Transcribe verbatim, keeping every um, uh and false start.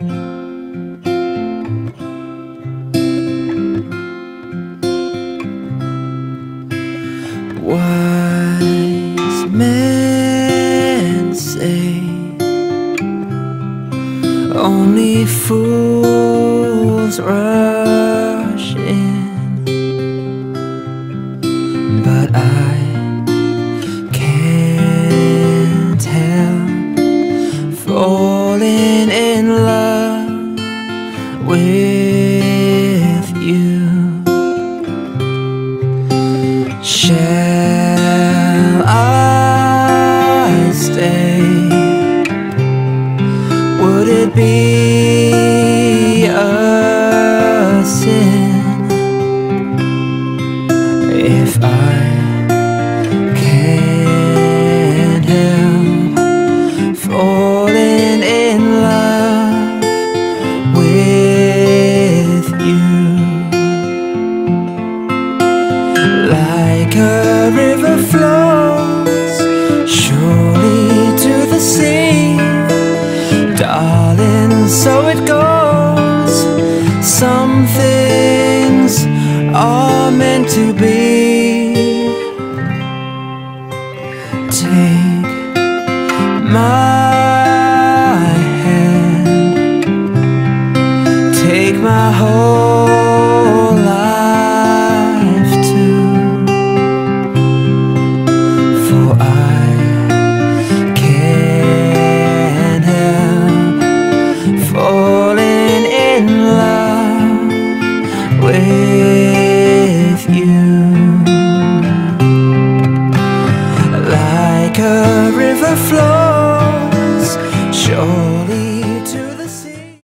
Wise men say only fools rush in, but I can't help falling in love with you. Shall I stay? Would it be a sin if I can't help falling in love with you? Like a river flows surely to the sea, darling, so it goes. Some things are meant to be. Take my hand, take my whole life too, for I can't help falling in love with you. Like a river flows surely